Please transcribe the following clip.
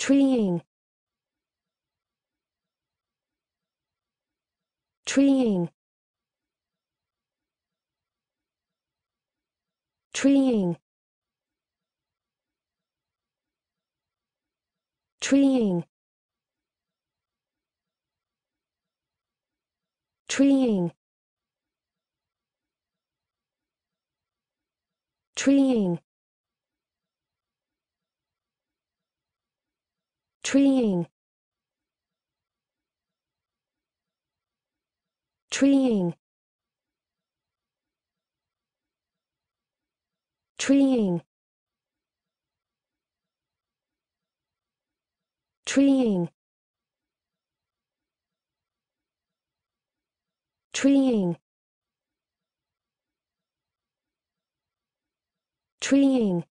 treeing, treeing, treeing, treeing, treeing, treeing, treeing, treeing, treeing, treeing, treeing, treeing,